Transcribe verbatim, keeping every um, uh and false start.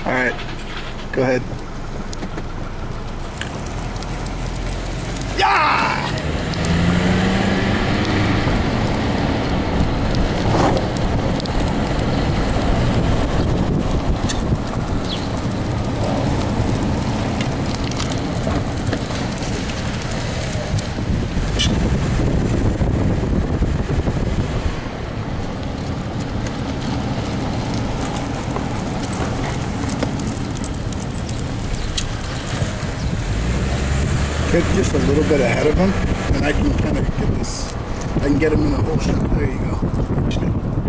All right, go ahead. Yeah! Get just a little bit ahead of him, and I can kind of get this. I can get him in a whole shot. There you go.